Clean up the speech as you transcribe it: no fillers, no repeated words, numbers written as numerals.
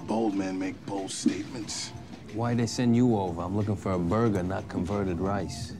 bold men make bold statements. Why'd they send you over? I'm looking for a burger, not converted rice.